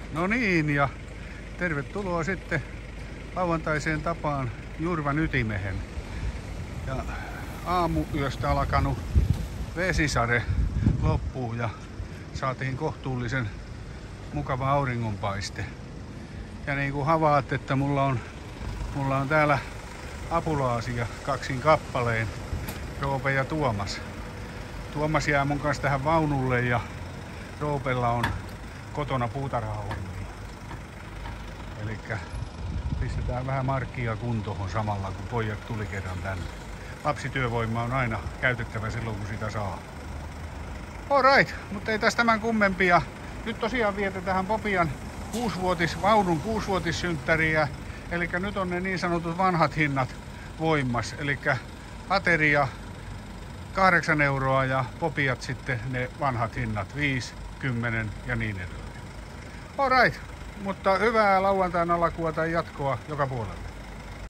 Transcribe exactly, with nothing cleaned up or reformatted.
No niin, ja tervetuloa sitten lauantaiseen tapaan Jurvan ytimehen. Ja aamuyöstä alkanut vesisade loppuu ja saatiin kohtuullisen mukava auringonpaiste. Ja niin kuin havaat, että mulla on, mulla on täällä apulaasia kaksin kappaleen, Roope ja Tuomas. Tuomas jää mun kanssa tähän vaunulle ja Roopella on kotona puutarhahommia. Elikkä pistetään vähän markkia kuntoon samalla, kun pojat tuli kerran tänne. Lapsityövoima on aina käytettävä silloin, kun sitä saa. Alright, mutta ei tästä tämän kummempia. Nyt tosiaan vietetään Popian kuusivuotis, vaunun kuusivuotissynttäriä. Eli nyt on ne niin sanotut vanhat hinnat voimassa. Eli ateria kahdeksan euroa ja Popiat sitten ne vanhat hinnat viisi, kymmenen ja niin edelleen. Alright, mutta hyvää lauantain alkua tai jatkoa joka puolelle.